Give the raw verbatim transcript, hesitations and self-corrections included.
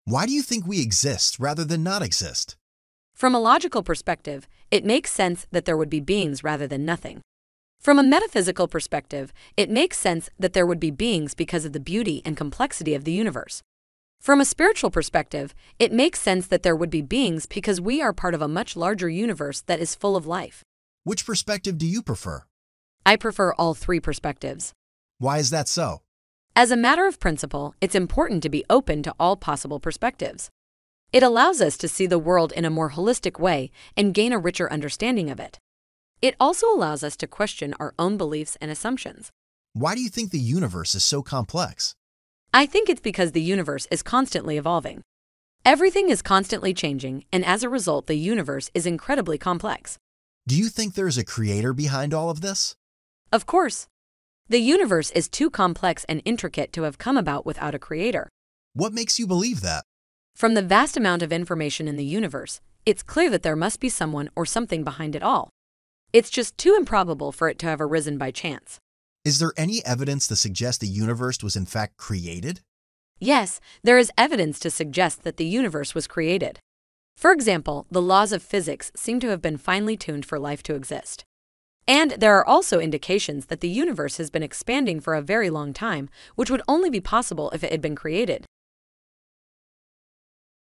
Why do you think we exist rather than not exist? From a logical perspective, it makes sense that there would be beings rather than nothing. From a metaphysical perspective, it makes sense that there would be beings because of the beauty and complexity of the universe. From a spiritual perspective, it makes sense that there would be beings because we are part of a much larger universe that is full of life. Which perspective do you prefer? I prefer all three perspectives. Why is that so? As a matter of principle, it's important to be open to all possible perspectives. It allows us to see the world in a more holistic way and gain a richer understanding of it. It also allows us to question our own beliefs and assumptions. Why do you think the universe is so complex? I think it's because the universe is constantly evolving. Everything is constantly changing, and as a result, the universe is incredibly complex. Do you think there is a creator behind all of this? Of course. The universe is too complex and intricate to have come about without a creator. What makes you believe that? From the vast amount of information in the universe, it's clear that there must be someone or something behind it all. It's just too improbable for it to have arisen by chance. Is there any evidence to suggest the universe was in fact created? Yes, there is evidence to suggest that the universe was created. For example, the laws of physics seem to have been finely tuned for life to exist. And there are also indications that the universe has been expanding for a very long time, which would only be possible if it had been created.